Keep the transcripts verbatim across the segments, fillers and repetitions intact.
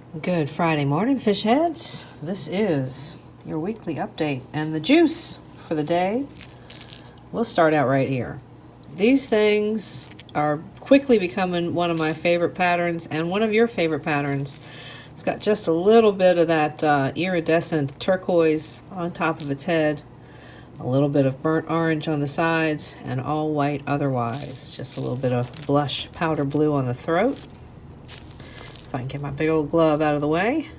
Good Friday morning, fish heads. This is your weekly update and the juice for the day. We'll start out right here. These things are quickly becoming one of my favorite patterns and one of your favorite patterns. It's got just a little bit of that uh, iridescent turquoise on top of its head, a little bit of burnt orange on the sides, and all white otherwise. Just a little bit of blush powder blue on the throat. If I can get my big old glove out of the way.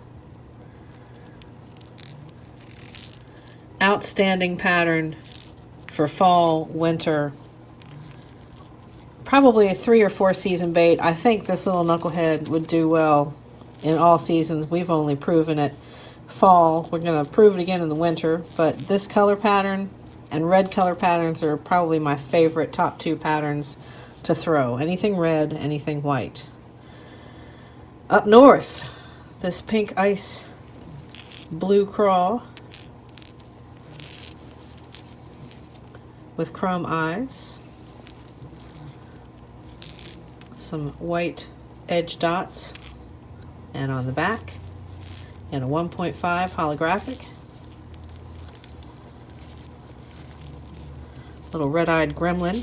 Outstanding pattern for fall, winter, probably a three or four season bait. I think this little knucklehead would do well in all seasons. We've only proven it fall. We're going to prove it again in the winter, but this color pattern and red color patterns are probably my favorite top two patterns to throw. Anything red, anything white. Up north, this pink ice blue craw with chrome eyes, some white edge dots, and on the back, and a one point five holographic. Little red-eyed gremlin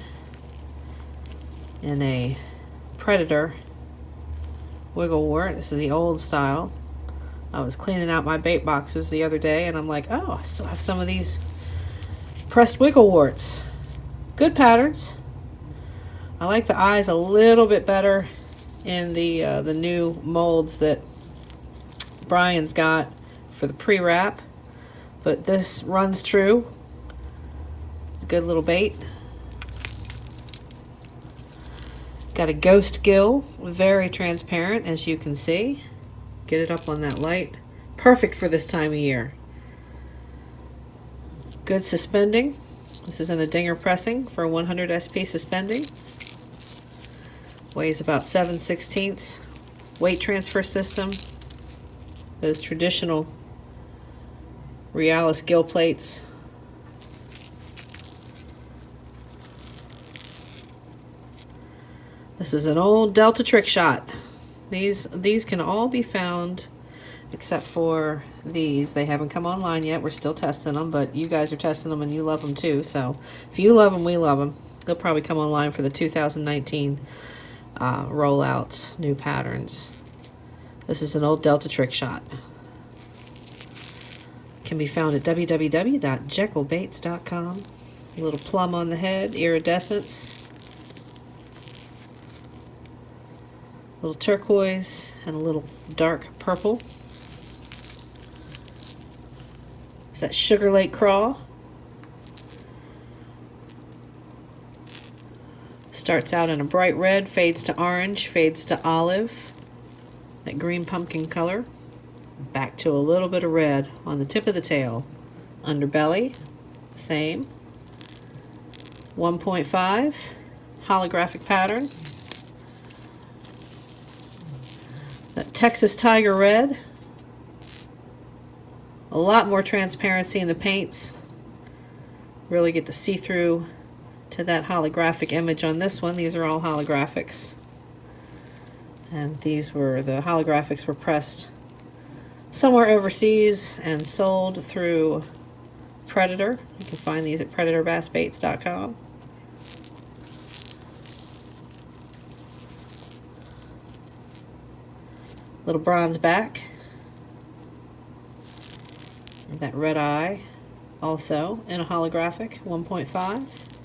in a predator wigglewort. This is the old style. I was cleaning out my bait boxes the other day and I'm like, oh, I still have some of these pressed wiggleworts. Good patterns. I like the eyes a little bit better in the uh, the new molds that Brian's got for the pre-wrap, but this runs true. It's a good little bait. Got a ghost gill, very transparent as you can see. Get it up on that light. Perfect for this time of year. Good suspending. This is in a dinger pressing for one hundred S P suspending. Weighs about seven sixteenths. Weight transfer system. Those traditional Realis gill plates. This is an old Delta trick shot. These these can all be found except for these. They haven't come online yet. We're still testing them, but you guys are testing them and you love them too. So if you love them, we love them. They'll probably come online for the two thousand nineteen uh, rollouts, new patterns. This is an old Delta trick shot. Can be found at w w w dot jekyll baits dot com. A little plum on the head, iridescence. A little turquoise and a little dark purple. Is that Sugar Lake craw? Starts out in a bright red, fades to orange, fades to olive. That green pumpkin color. Back to a little bit of red on the tip of the tail. Underbelly, same. one point five, holographic pattern. That Texas Tiger Red. A lot more transparency in the paints. Really get to see through to that holographic image on this one. These are all holographics. And these were, the holographics were pressed somewhere overseas and sold through Predator. You can find these at predator bass baits dot com. Little bronze back. And that red eye also in a holographic one point five.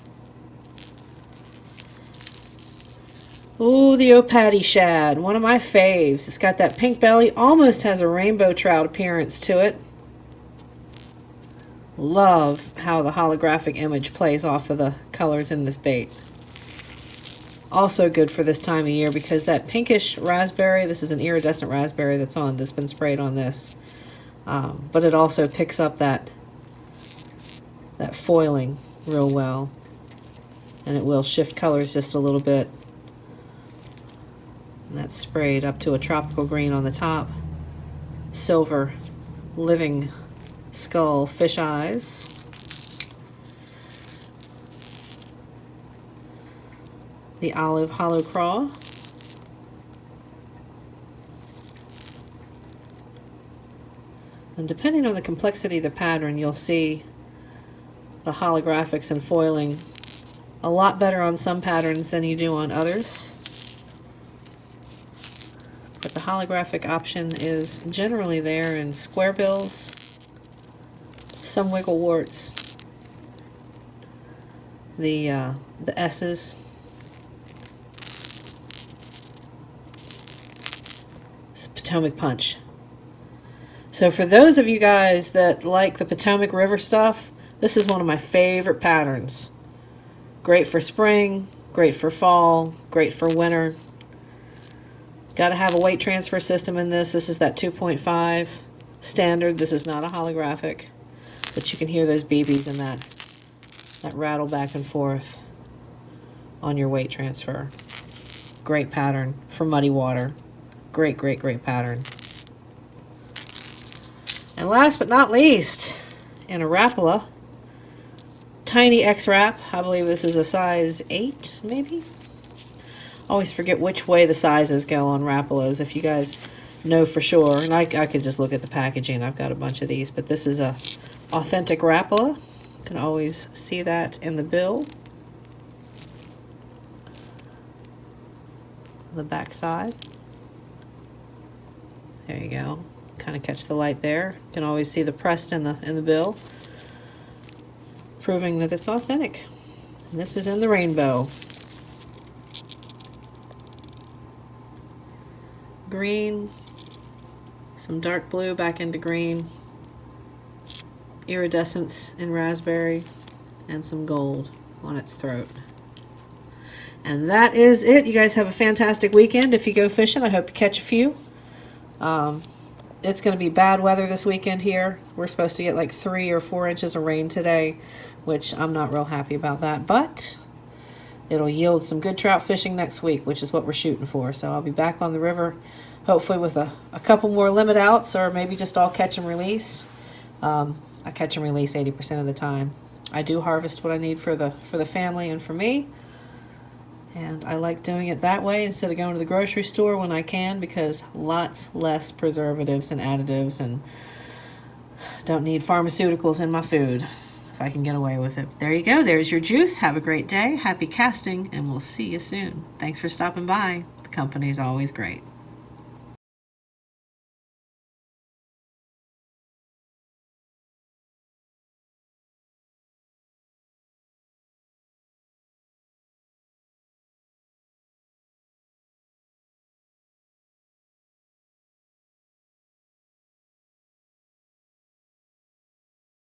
Ooh, the Opatty shad, one of my faves. It's got that pink belly, almost has a rainbow trout appearance to it. Love how the holographic image plays off of the colors in this bait. Also good for this time of year because that pinkish raspberry, this is an iridescent raspberry that's on, that's been sprayed on this. Um, but it also picks up that, that foiling real well. And it will shift colors just a little bit. And that's sprayed up to a tropical green on the top. Silver living skull fish eyes. The olive hollow craw. And depending on the complexity of the pattern, you'll see the holographics and foiling a lot better on some patterns than you do on others. But the holographic option is generally there in Squarebills, some wiggle warts, the uh, the S's, Potomac Punch. So for those of you guys that like the Potomac River stuff, this is one of my favorite patterns. Great for spring, great for fall, great for winter. Got to have a weight transfer system in this. This is that two point five standard. This is not a holographic, but you can hear those B Bs in that, that rattle back and forth on your weight transfer. Great pattern for muddy water. Great, great, great pattern. And last but not least, in a Rapala, tiny X-Wrap. I believe this is a size eight, maybe? Always forget which way the sizes go on Rapalas, if you guys know for sure. And I, I could just look at the packaging. I've got a bunch of these, but this is a authentic Rapala. You can always see that in the bill. The back side. There you go. Kind of catch the light there. You can always see the pressed in the in the bill, proving that it's authentic. And this is in the rainbow. Green, some dark blue back into green, iridescence in raspberry, and some gold on its throat. And that is it. You guys have a fantastic weekend. If you go fishing, I hope you catch a few. Um, it's going to be bad weather this weekend here. We're supposed to get like three or four inches of rain today, which I'm not real happy about that, but it'll yield some good trout fishing next week, which is what we're shooting for. So I'll be back on the river, hopefully with a, a couple more limit outs, or maybe just all catch and release. Um, I catch and release eighty percent of the time. I do harvest what I need for the for the family and for me. And I like doing it that way instead of going to the grocery store when I can, because lots less preservatives and additives, and don't need pharmaceuticals in my food if I can get away with it. There you go. There's your juice. Have a great day. Happy casting, and we'll see you soon. Thanks for stopping by. The company is always great.